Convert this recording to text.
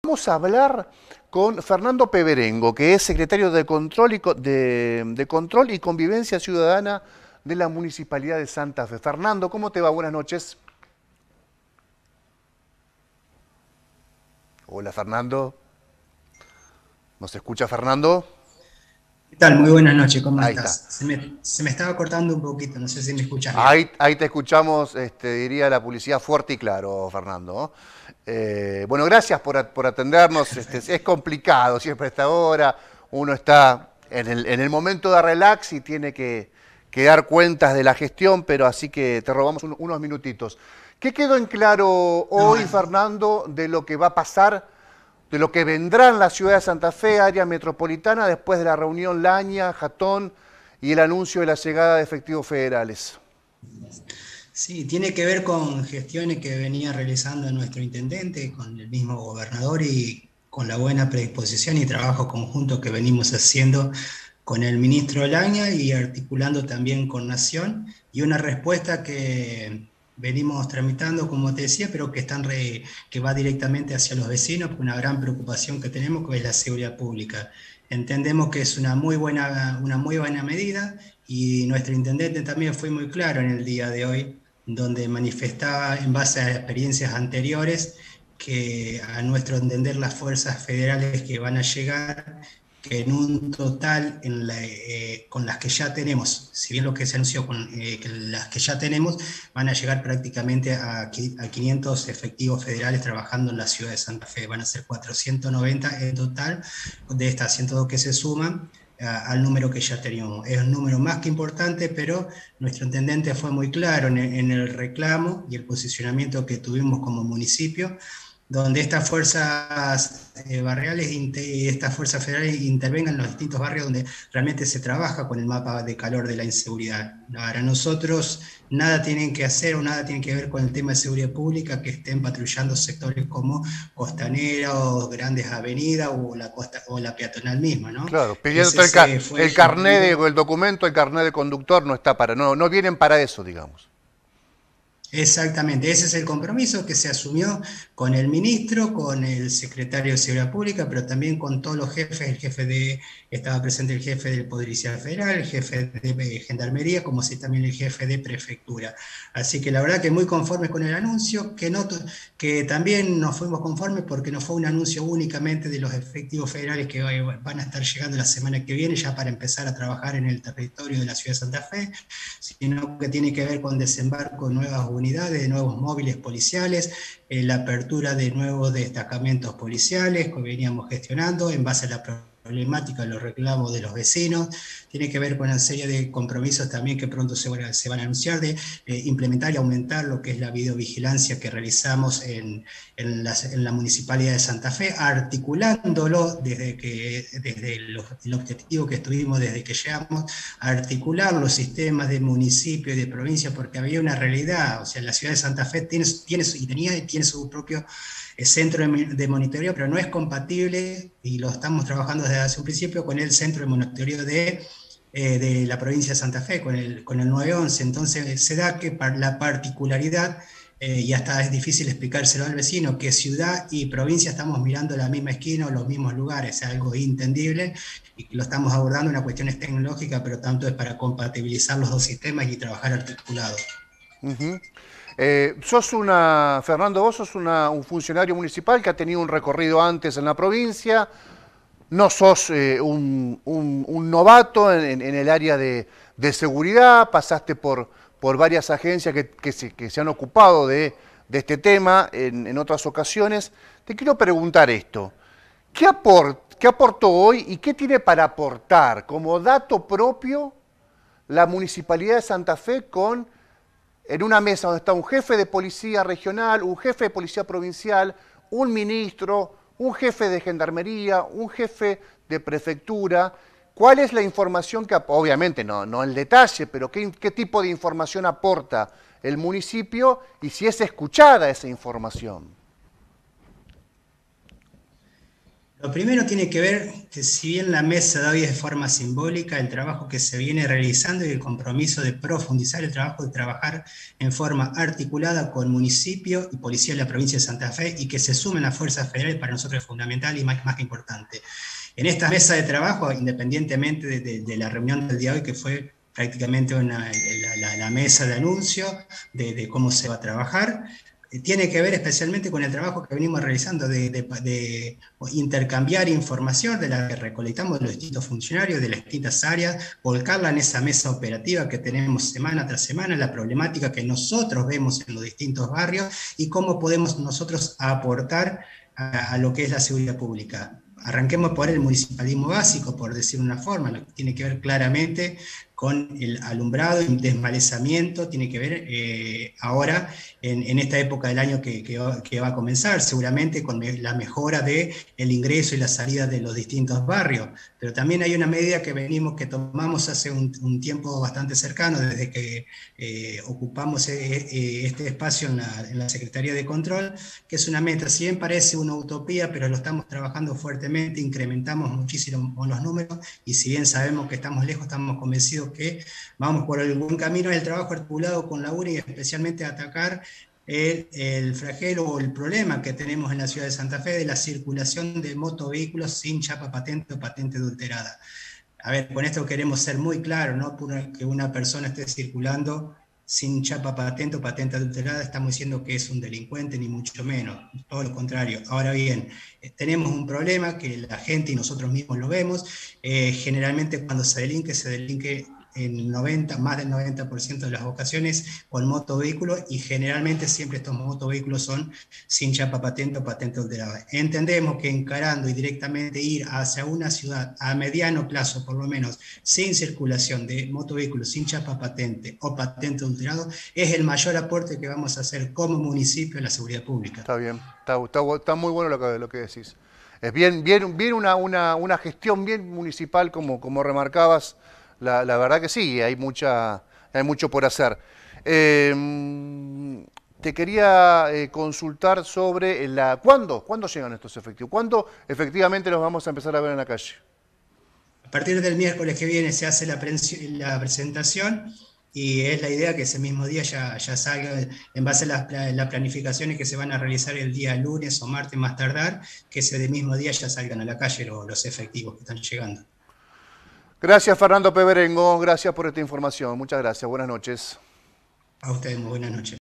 Vamos a hablar con Fernando Peberengo, que es secretario de Control y Convivencia Ciudadana de la Municipalidad de Santa Fe. Fernando, ¿cómo te va? Buenas noches. Hola, Fernando. ¿Nos escucha, Fernando? ¿Qué tal? Muy buenas noches, ¿cómo Ahí está. estás? Se me estaba cortando un poquito, no sé si me escuchas bien. Ahí te escuchamos, diría la publicidad fuerte y claro, Fernando, ¿no? Bueno, gracias por atendernos. Es complicado siempre a esta hora. Uno está en el momento de relax y tiene que dar cuentas de la gestión, pero así que te robamos unos minutitos. ¿Qué quedó en claro No, hoy, Fernando, de lo que va a pasar, de lo que vendrá en la ciudad de Santa Fe, área metropolitana, después de la reunión Laña, Jatón y el anuncio de la llegada de efectivos federales? sí, tiene que ver con gestiones que venía realizando nuestro intendente, con el mismo gobernador y con la buena predisposición y trabajo conjunto que venimos haciendo con el ministro Laña y articulando también con Nación, y una respuesta que venimos tramitando, como te decía, pero que va directamente hacia los vecinos, con una gran preocupación que tenemos, que es la seguridad pública. Entendemos que es una muy buena medida, y nuestro intendente también fue muy claro en el día de hoy, donde manifestaba en base a experiencias anteriores que a nuestro entender las fuerzas federales que van a llegar, que en un total con las que ya tenemos, si bien lo que se anunció que las que ya tenemos van a llegar prácticamente a 500 efectivos federales trabajando en la ciudad de Santa Fe, van a ser 490 en total de estas 102 que se suman al número que ya teníamos. Es un número más que importante, pero nuestro intendente fue muy claro en el reclamo y el posicionamiento que tuvimos como municipio, donde estas fuerzas barriales, estas fuerzas federales intervengan en los distintos barrios donde realmente se trabaja con el mapa de calor de la inseguridad. Para nosotros nada tienen que hacer o nada tienen que ver con el tema de seguridad pública que estén patrullando sectores como Costanera o grandes avenidas o la costa o la peatonal misma, ¿no? Claro, Ese pidiéndote fue el el carnet sentido. el documento, el carnet de conductor no está para, no vienen para eso, digamos. Exactamente, ese es el compromiso que se asumió con el ministro, con el secretario de Seguridad Pública, pero también con todos los jefes. Estaba presente el jefe del Poder Judicial Federal, el jefe de Gendarmería, como así también el jefe de Prefectura. Así que la verdad que muy conformes con el anuncio, que también nos fuimos conformes porque no fue un anuncio únicamente de los efectivos federales que van a estar llegando la semana que viene ya para empezar a trabajar en el territorio de la ciudad de Santa Fe, sino que tiene que ver con desembarco de nuevas unidades, de nuevos móviles policiales, la apertura de nuevos destacamentos policiales que veníamos gestionando en base a la problemática de los reclamos de los vecinos. Tiene que ver con una serie de compromisos también que pronto se van a anunciar de implementar y aumentar lo que es la videovigilancia que realizamos en la Municipalidad de Santa Fe, articulándolo desde el objetivo que estuvimos desde que llegamos, a articular los sistemas de municipio y de provincia, porque había una realidad. O sea, la ciudad de Santa Fe tiene su propio centro de monitoreo, pero no es compatible, y lo estamos trabajando desde hace un principio, con el centro de monitoreo de la provincia de Santa Fe, con el 911. Entonces se da que la particularidad, y hasta es difícil explicárselo al vecino, que ciudad y provincia estamos mirando la misma esquina o los mismos lugares, es algo entendible, y lo estamos abordando, una cuestión es tecnológica, pero tanto es para compatibilizar los dos sistemas y trabajar articulados. Ujú. Fernando, vos sos un funcionario municipal que ha tenido un recorrido antes en la provincia, no sos un novato en el área de seguridad, pasaste por varias agencias que se han ocupado de este tema en otras ocasiones. Te quiero preguntar esto, ¿qué aportó hoy y qué tiene para aportar como dato propio la Municipalidad de Santa Fe en una mesa donde está un jefe de policía regional, un jefe de policía provincial, un ministro, un jefe de gendarmería, un jefe de prefectura? ¿Cuál es la información obviamente no el detalle, pero qué tipo de información aporta el municipio y si es escuchada esa información? Lo primero tiene que ver que si bien la mesa de hoy es de forma simbólica, el trabajo que se viene realizando y el compromiso de profundizar el trabajo de trabajar en forma articulada con municipio y policía de la provincia de Santa Fe y que se sumen las fuerzas federales para nosotros es fundamental y más que importante. En esta mesa de trabajo, independientemente de la reunión del día de hoy, que fue prácticamente la mesa de anuncio de cómo se va a trabajar, tiene que ver especialmente con el trabajo que venimos realizando de intercambiar información de la que recolectamos de los distintos funcionarios de las distintas áreas, volcarla en esa mesa operativa que tenemos semana tras semana, la problemática que nosotros vemos en los distintos barrios y cómo podemos nosotros aportar a lo que es la seguridad pública. Arranquemos por el municipalismo básico, por decir una forma, lo que tiene que ver claramente con el alumbrado y desmalezamiento, tiene que ver ahora en esta época del año que va a comenzar, seguramente con la mejora del ingreso y la salida de los distintos barrios, pero también hay una medida que tomamos hace un tiempo bastante cercano, desde que ocupamos este espacio en la Secretaría de Control, que es una meta, si bien parece una utopía, pero lo estamos trabajando fuertemente, incrementamos muchísimo los números, y si bien sabemos que estamos lejos, estamos convencidos que vamos por el buen camino del trabajo articulado con la UNI, y especialmente atacar el flagelo o el problema que tenemos en la ciudad de Santa Fe de la circulación de motovehículos sin chapa patente o patente adulterada. A ver, con esto queremos ser muy claros, ¿no? Que una persona esté circulando sin chapa patente o patente adulterada, estamos diciendo que es un delincuente, ni mucho menos, todo lo contrario. Ahora bien, tenemos un problema que la gente y nosotros mismos lo vemos, generalmente cuando se delinque en más del 90% de las ocasiones con motovehículos, y generalmente siempre estos motovehículos son sin chapa patente o patente adulterada. Entendemos que encarando y directamente ir hacia una ciudad a mediano plazo, por lo menos, sin circulación de motovehículos sin chapa patente o patente adulterado, es el mayor aporte que vamos a hacer como municipio a la seguridad pública. Está bien, está muy bueno lo que decís. Es bien una gestión bien municipal, como remarcabas. La verdad que sí, hay mucho por hacer. Te quería consultar sobre ¿cuándo llegan estos efectivos? ¿Cuándo efectivamente los vamos a empezar a ver en la calle? A partir del miércoles que viene se hace la presentación, y es la idea que ese mismo día ya salga, en base a las planificaciones que se van a realizar el día lunes o martes más tardar, que ese mismo día ya salgan a la calle los efectivos que están llegando. Gracias, Fernando Peberengo, gracias por esta información. Muchas gracias, buenas noches. A ustedes muy buenas noches.